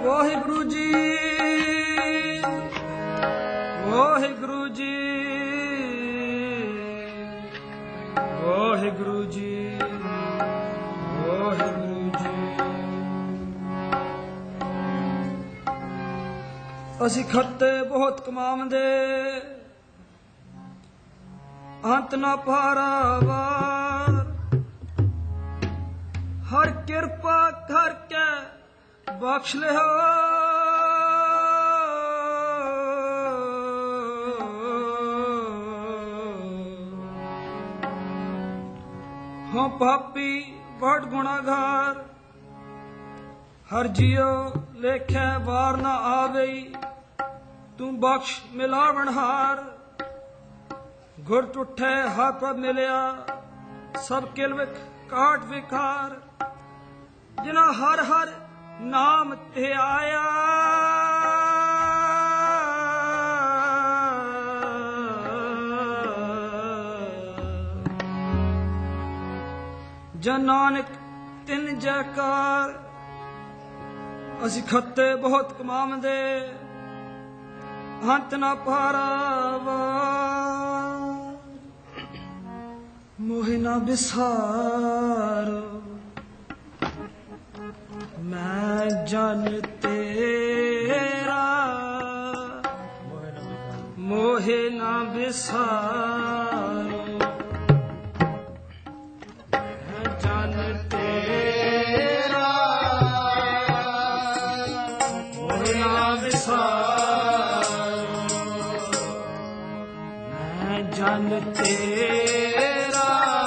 ਵਾਹਿਗੁਰੂ ਜੀ ਵਾਹਿਗੁਰੂ ਜੀ ਵਾਹਿਗੁਰੂ ਜੀ ਵਾਹਿਗੁਰੂ ਜੀ। ਅਸੀਂ ਖੱਤੇ ਬਹੁਤ ਕਮਾਉਂਦੇ ਅੰਤ ਨਾ ਪਾਰਾਵਾਰ, ਹਰ ਕਿਰਪਾ ਕਰਕੇ ਬਖਸ਼ ਲਿਓ ਹਾਂ ਪਾਪੀ ਬੜ ਗੁਨਾਹਗਾਰ, ਹਰ ਜਿਉ ਲੇਖੇ ਵਾਰ ਨਾ ਆਵਈ, ਤੂੰ ਬਖਸ਼ ਮਿਲਾਵਣਹਾਰ। ਗੁਰ ਟੁੱਠੇ ਹੱਥ ਮਿਲਿਆ ਸਭ ਕਿਲਵਿਕ ਕਾਟ ਵਿਕਾਰ, ਜਿਨਾ ਹਰ ਹਰ ਨਾਮ ਤੇ ਆਇਆ ਜਨ ਨਾਨਕ ਤਿੰਨ ਜੈਕਾਰ। ਅਸੀਂ ਖੱਤੇ ਬਹੁਤ ਕਮਾਉਂਦੇ ਅੰਤ ਨਾ ਪਾਰਾਵਾ, ਮੋਹਿ ਨਾ ਵਿਸਾਰੋ ਮੈਂ ਜਨ ਤੇਰਾ, ਮੋਹਿ ਨਾ ਵਿਸਾਰੋ ਮੈਂ ਜਨ ਤੇਰਾ, ਮੋਹਿ ਨਾ ਵਿਸਾਰੋ ਮੈਂ ਜਨ ਤੇਰਾ,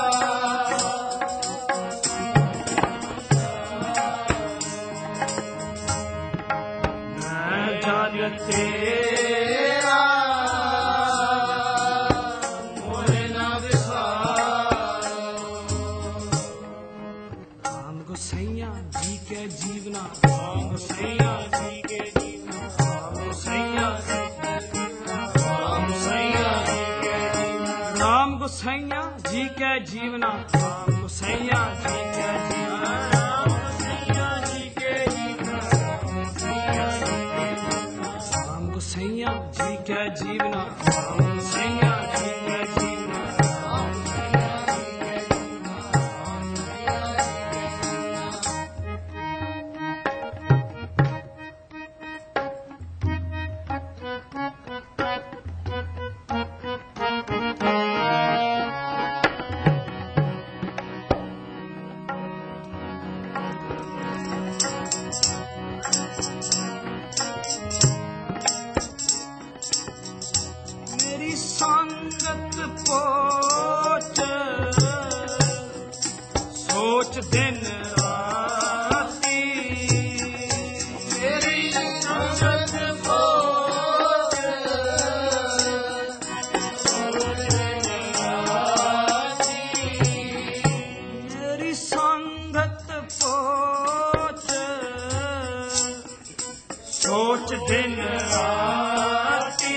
ਤੇਰਾ ਮੋਹਿ ਨਾ ਵਿਸਾਰੋ। ਰਾਮ ਗੋਸਈਆ ਜੀ ਕੇ ਜੀਵਨਾ, ਰਾਮ ਗੋਸਈਆ ਜੀ ਕੇ ਜੀਵਨਾ, ਰਾਮ ਗੋਸਈਆ ਜੀ ਕੇ ਜੀਵਨਾ, ਰਾਮ ਗੋਸਈਆ ਜੀ ਕੇ ਜੀਵਨਾ, ਰਾਮ ਗੋਸਈਆ ਜੀ ਕੇ ਜੀਵਨਾ, ਰਾਮ ਗੋਸਈਆ ਜੀ ਕੇ ਜੀਵਨਾ, ਰਾਮ ਗੋਸਈਆ ਜੀ ਕੇ ਜੀਵਨਾ, सैया जी के जीवना, सैया जी के जीवना, संगत पोच सोच दिन राती, मेरी संगत पोच सोच दिन राती, मेरी संगत पोच सोच दिन राती,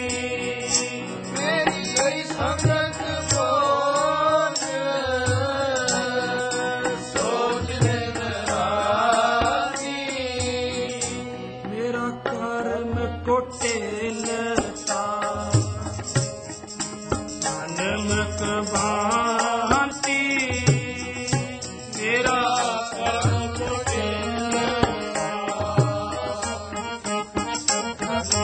संगत पोच सोच दिन राती, मेरा कर्म कुटिलता अनमक भांति, मेरा कर्म कुटिलता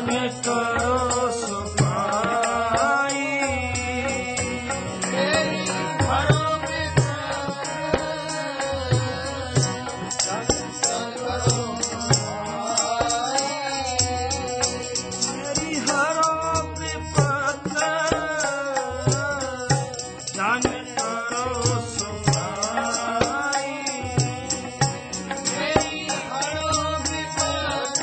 जान करो सुखाई तेरी भरो मेरी हरो विपत जान करो सुखाई मेरी हरो विपत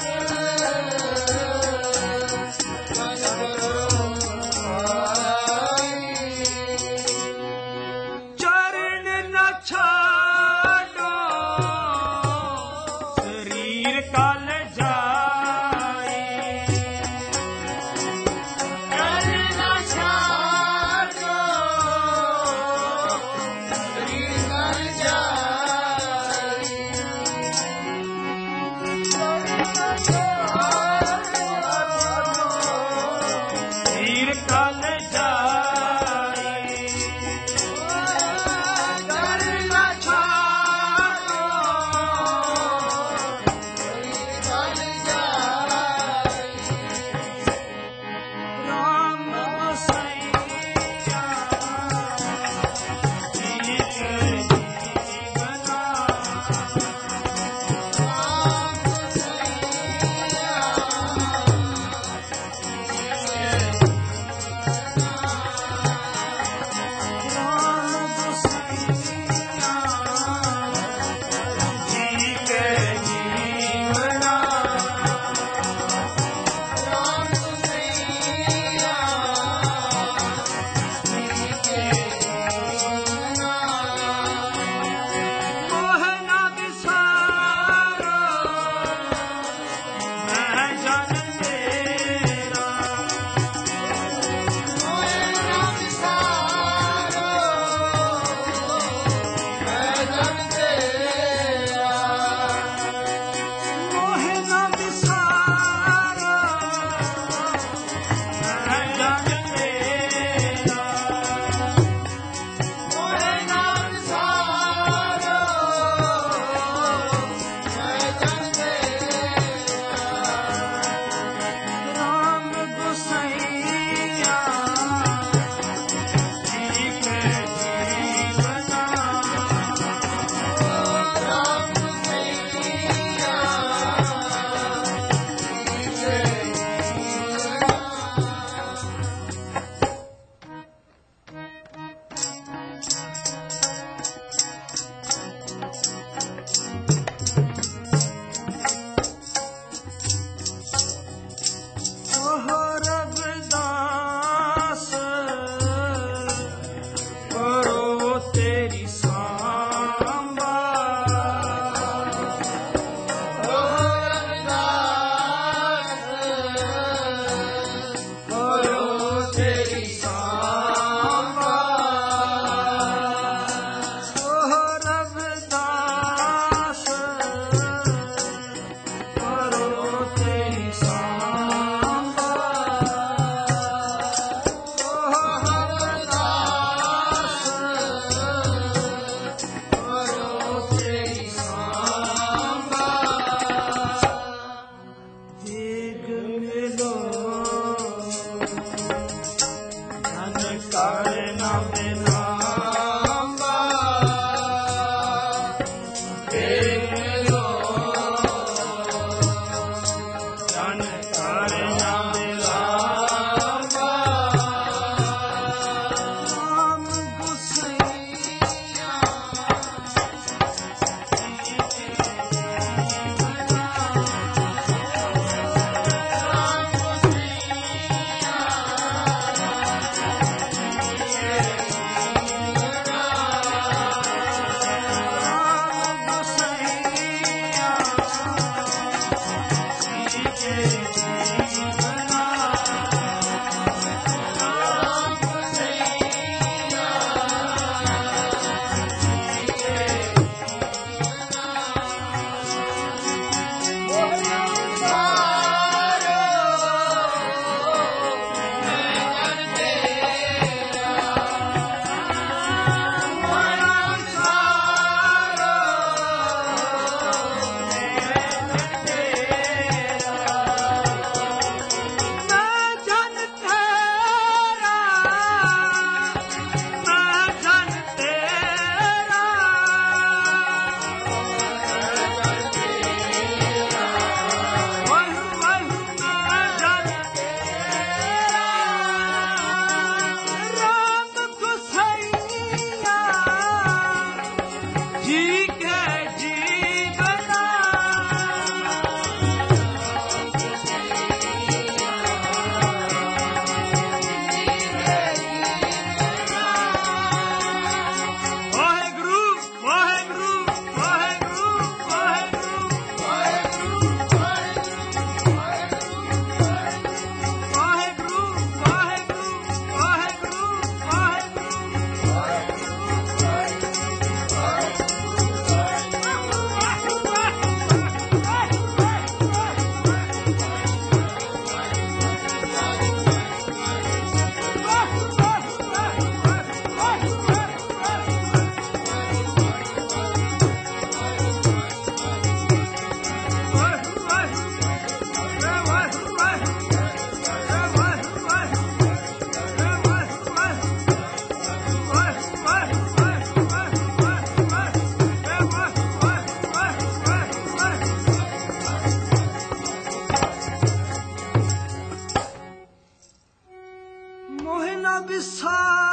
जान करो सुखाई चरण न छाड़ो शरीर काल जाए चरण न छाड़ो शरीर काल जाए शरीर काल जाए चरण न छाड़ो राम गोसैया जी के जीवना राम जी के जीवना मोहना विसारो मैं जन तेरा मोहना विसारो मैं जन तेरा मोहना विसारो मैं जन तेरा मोहना विसारो मैं जन तेरा राम गोसैया जी के जीवना राम गोसैया जी के ओह रविदास करो तेरी सांबा ओह रविदास करो तेरी सांबा ओह रविदास करो तेरी सांबा ओह रविदास करो तेरी सांबा देख मिलो धन करना बिनांबा देख मिलो धन करना बिनांबा राम गोसैया जी के जीवना राम गोसैया सा